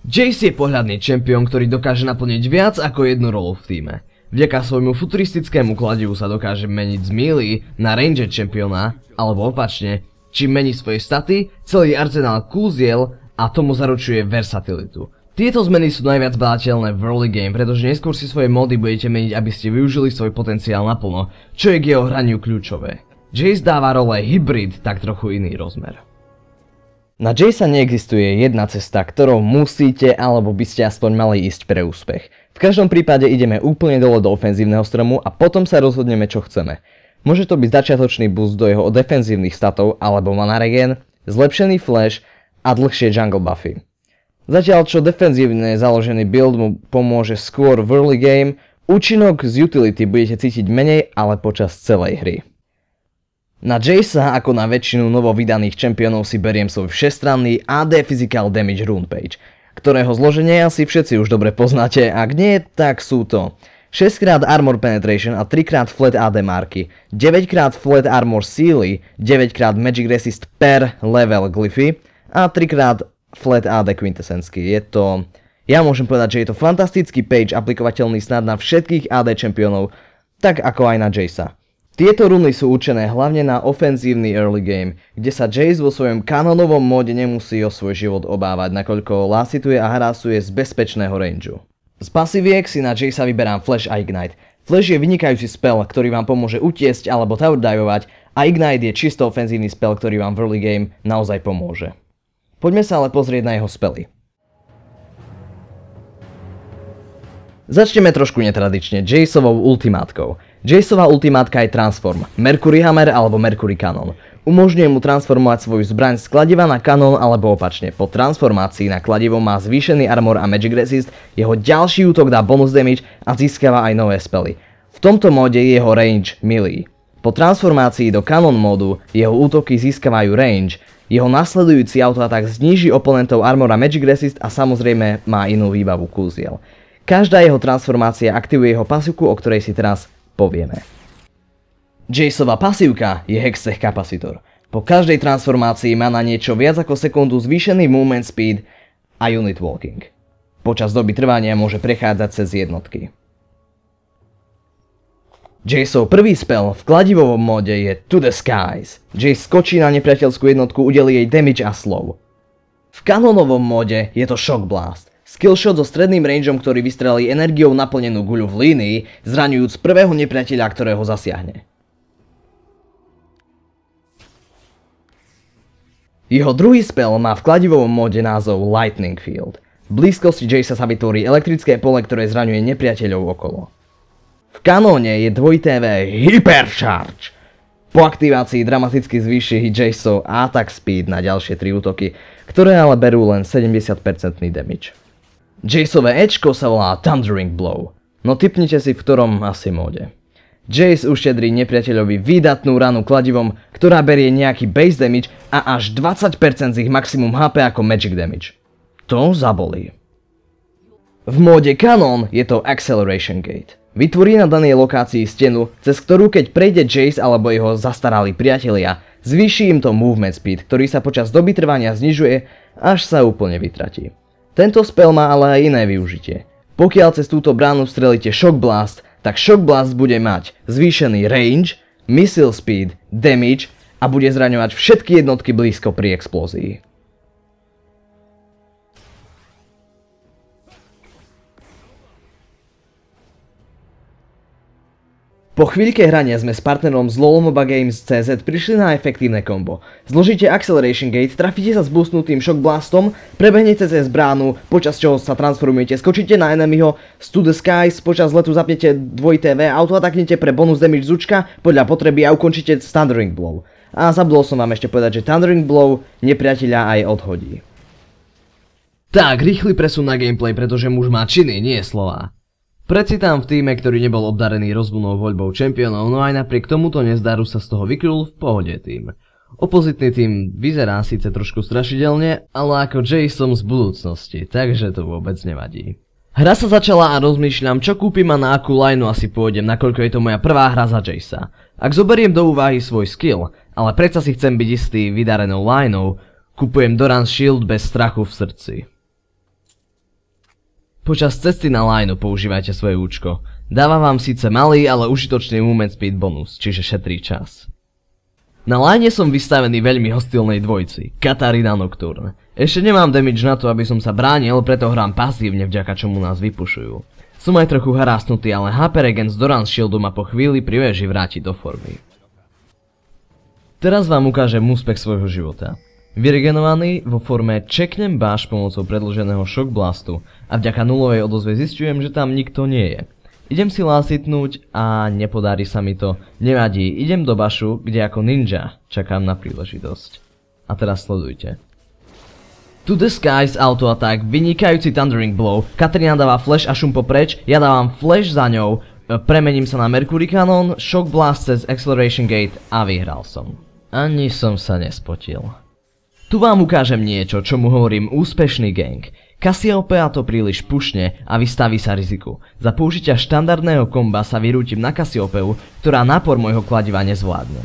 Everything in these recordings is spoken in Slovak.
Jace je pohľadný čempión, ktorý dokáže naplniť viac ako jednu rolu v tíme. Vďaka svojmu futuristickému kladivu sa dokáže meniť z melee na ranger čempióna, alebo opačne, čím mení svoje staty, celý arzenál kúziel a tomu zaručuje versatilitu. Tieto zmeny sú najviac badateľné v early game, pretože neskôr si svoje mody budete meniť, aby ste využili svoj potenciál naplno, čo je k jeho hraniu kľúčové. Jace dáva role hybrid tak trochu iný rozmer. Na Jacea neexistuje jedna cesta, ktorou musíte alebo by ste aspoň mali ísť pre úspech. V každom prípade ideme úplne dole do ofenzívneho stromu a potom sa rozhodneme, čo chceme. Môže to byť začiatočný boost do jeho defenzívnych statov alebo mana regen, zlepšený flash a dlhšie jungle buffy. Zatiaľ čo defenzívne založený build mu pomôže skôr v early game, účinok z utility budete cítiť menej, ale počas celej hry. Na Jacea ako na väčšinu novovydaných čempiónov si beriem svoj všestranný AD Physical Damage rune page, ktorého zloženie asi všetci už dobre poznáte, ak nie, tak sú to 6x Armor Penetration a 3x Flat AD marky, 9x Flat Armor Sealy, 9x Magic Resist per level glyphy a 3x Flat AD Quintessensky. Ja môžem povedať, že je to fantastický page aplikovateľný snad na všetkých AD čempiónov, tak ako aj na Jacea. Tieto runy sú určené hlavne na ofenzívny early game, kde sa Jace vo svojom kanonovom móde nemusí o svoj život obávať, nakoľko lasituje a harasuje z bezpečného rangeu. Z pasíviek si na Jacea vyberám Flash a Ignite. Flash je vynikajúci spell, ktorý vám pomôže utiesť alebo tower divovať a Ignite je čisto ofenzívny spell, ktorý vám v early game naozaj pomôže. Poďme sa ale pozrieť na jeho spely. Začneme trošku netradične, Jaceovou ultimátkou. Jaceová ultimátka je Transform, Mercury Hammer alebo Mercury Cannon. Umožňuje mu transformovať svoju zbraň z kladiva na kanón alebo opačne. Po transformácii na kladivo má zvýšený armor a magic resist, jeho ďalší útok dá bonus damage a získava aj nové spely. V tomto móde je jeho range melee. Po transformácii do Cannon módu jeho útoky získavajú range, jeho nasledujúci autoatak zníži oponentov armor a magic resist a samozrejme má inú výbavu kúziel. Každá jeho transformácia aktivuje jeho pasívku, o ktorej si teraz povieme. Jaceova pasívka je Hextech Capacitor. Po každej transformácii má na niečo viac ako sekundu zvýšený movement speed a unit walking. Počas doby trvania môže prechádzať cez jednotky. Jaceov prvý spell v kladivovom móde je To the Skies. Jace skočí na nepriateľskú jednotku, udelí jej damage a slow. V kanonovom móde je to Shock Blast. Skillshot so stredným rangeom, ktorý vystrelí energiou naplnenú guľu v línii, zraňujúc prvého nepriateľa, ktorého zasiahne. Jeho druhý spell má v kladivovom móde názov Lightning Field. V blízkosti Jacea sa vytvorí elektrické pole, ktoré zraňuje nepriateľov okolo. V kanóne je 2V Hypercharge. Po aktivácii dramaticky zvýši Jaceov attack speed na ďalšie 3 útoky, ktoré ale berú len 70% damage. Jaceové Ečko sa volá Thundering Blow, no tipnite si v ktorom asi móde. Jace uštedrí nepriateľovi výdatnú ranu kladivom, ktorá berie nejaký base damage a až 20% z ich maximum HP ako magic damage. To zabolí. V móde Cannon je to Acceleration Gate. Vytvorí na danej lokácii stenu, cez ktorú keď prejde Jace alebo jeho zastaralí priatelia, zvýši im to movement speed, ktorý sa počas doby trvania znižuje, až sa úplne vytratí. Tento spell má ale aj iné využitie. Pokiaľ cez túto bránu strelíte Shock Blast, tak Shock Blast bude mať zvýšený range, missile speed, damage a bude zraňovať všetky jednotky blízko pri explózii. Po chvíľke hrania sme s partnerom z LOLMOBAGAMES.CZ prišli na efektívne kombo. Zložíte Acceleration Gate, trafíte sa s boostnutým Shock Blastom, prebehnete cez bránu, počas čoho sa transformujete, skočíte na enemyho z To the Skies, počas letu zapnete 2TV, autoataknete pre bonus damage z účka podľa potreby a ukončíte Thundering Blow. A zabudol som vám ešte povedať, že Thundering Blow nepriateľa aj odhodí. Tak, rýchly presun na gameplay, pretože muž má činy, nie slova. Precitám v týme, ktorý nebol obdarený rozumnou voľbou čempiónov, no aj napriek tomuto nezdaru sa z toho vykrul v pohode tým. Opozitný tým vyzerá síce trošku strašidelne, ale ako Jason z budúcnosti, takže to vôbec nevadí. Hra sa začala a rozmýšľam, čo kúpim a na akú lineu asi pôjdem, nakoľko je to moja prvá hra za Jacea. Ak zoberiem do úvahy svoj skill, ale predsa si chcem byť istý vydarenou lineou, kupujem Doran's Shield bez strachu v srdci. Počas cesty na lineu používajte svoje účko. Dáva vám síce malý, ale užitočný movement speed bonus, čiže šetrí čas. Na line som vystavený veľmi hostilnej dvojci, Katarina Nocturne. Ešte nemám damage na to, aby som sa bránil, preto hrám pasívne, vďaka čomu nás vypušujú. Som aj trochu harásnutý, ale HP regen z Doran Shieldu ma po chvíli pri veži vráti do formy. Teraz vám ukážem úspech svojho života. Vyregenovaný vo forme čeknem baš pomocou predĺženého Shock Blastu a vďaka nulovej odozve zistujem, že tam nikto nie je. Idem si lásitnúť a nepodarí sa mi to. Nevadí, idem do bašu, kde ako ninja čakám na príležitosť. A teraz sledujte. To the Skies auto attack, vynikajúci Thundering Blow, Katarina dáva flash a šum popreč, ja dávam flash za ňou, premením sa na Mercury Cannon, Shock Blast cez Acceleration Gate a vyhral som. Ani som sa nespotil. Tu vám ukážem niečo, čomu hovorím úspešný gang. Cassiopeia to príliš pušne a vystaví sa riziku. Za použitia štandardného komba sa vyrútim na Cassiopeu, ktorá nápor môjho kladiva nezvládne.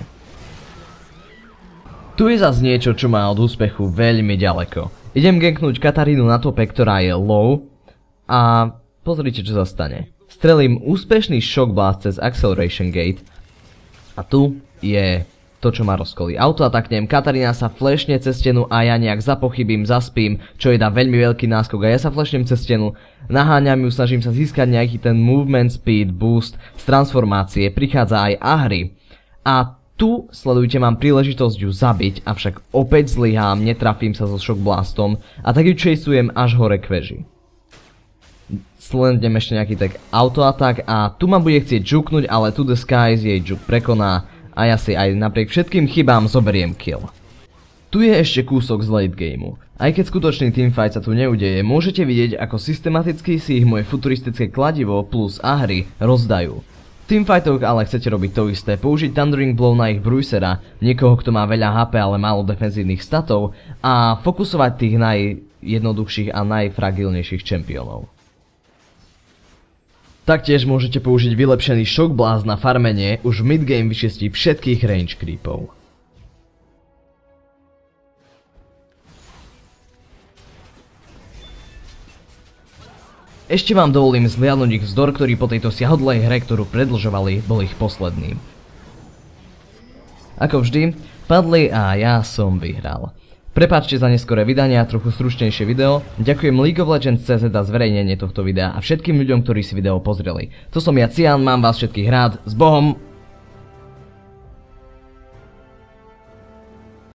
Tu je zas niečo, čo má od úspechu veľmi ďaleko. Idem ganknúť Katarínu na tope, ktorá je low a pozrite, čo sa stane. Strelím úspešný Shock Blast cez Acceleration Gate a tu je to, čo ma rozkolí. Autoataknem, Katarína sa flashne cez stenu a ja nejak zapochybím, zaspím, čo jej dá veľmi veľký náskok a ja sa flashnem cez stenu, naháňam ju, snažím sa získať nejaký ten movement speed boost z transformácie, prichádza aj Ahri. A tu, sledujte, mám príležitosť ju zabiť, avšak opäť zlyhám, netrafím sa so Shock Blastom a tak ju chaseujem až hore k veži. Sledujeme ešte nejaký tak autoatak a tu ma bude chcieť juknúť, ale To the Skies jej juk prekoná. A ja si aj napriek všetkým chybám zoberiem kill. Tu je ešte kúsok z late gameu. Aj keď skutočný teamfight sa tu neudeje, môžete vidieť, ako systematicky si ich moje futuristické kladivo plus Ahri rozdajú. V teamfightoch ale chcete robiť to isté, použiť Thundering Blow na ich Bruisera, niekoho, kto má veľa HP, ale málo defenzívnych statov, a fokusovať tých najjednoduchších a najfragilnejších čempiónov. Taktiež môžete použiť vylepšený Shock Blast na farmenie, už v midgame vyčistí všetkých range creepov. Ešte vám dovolím zliadnuť ich vzdor, ktorý po tejto siahodlej hre, ktorú predĺžovali, bol ich posledný. Ako vždy, padli a ja som vyhral. Prepáčte za neskoré vydanie a trochu stručnejšie video, ďakujem League of Legends CZ za zverejnenie tohto videa a všetkým ľuďom, ktorí si video pozreli. To som ja Cian, mám vás všetkých rád, s Bohom!